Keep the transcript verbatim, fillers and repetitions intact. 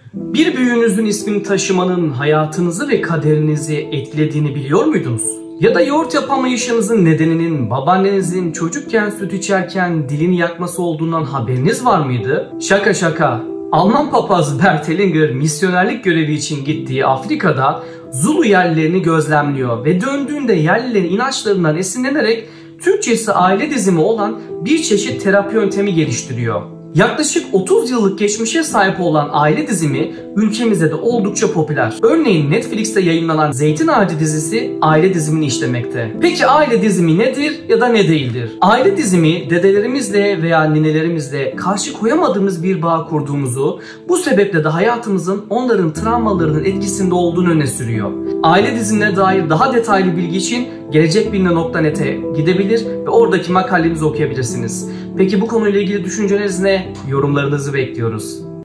Bir büyüğünüzün ismini taşımanın hayatınızı ve kaderinizi etkilediğini biliyor muydunuz? Ya da yoğurt yapamayışınızın nedeninin babaannenizin çocukken süt içerken dilini yakması olduğundan haberiniz var mıydı? Şaka şaka. Alman papazı Bert Hellinger misyonerlik görevi için gittiği Afrika'da Zulu yerlilerini gözlemliyor ve döndüğünde yerlilerin inançlarından esinlenerek Türkçesi aile dizimi olan bir çeşit terapi yöntemi geliştiriyor. Yaklaşık otuz yıllık geçmişe sahip olan aile dizimi ülkemizde de oldukça popüler. Örneğin Netflix'te yayınlanan Zeytin Ağacı dizisi aile dizimini işlemekte. Peki aile dizimi nedir ya da ne değildir? Aile dizimi dedelerimizle veya ninelerimizle karşı koyamadığımız bir bağ kurduğumuzu, bu sebeple de hayatımızın onların travmalarının etkisinde olduğunu öne sürüyor. Aile dizimine dair daha detaylı bilgi için gelecekbiline nokta net'e gidebilir ve oradaki makalemizi okuyabilirsiniz. Peki bu konuyla ilgili düşünceleriniz ne? Yorumlarınızı bekliyoruz.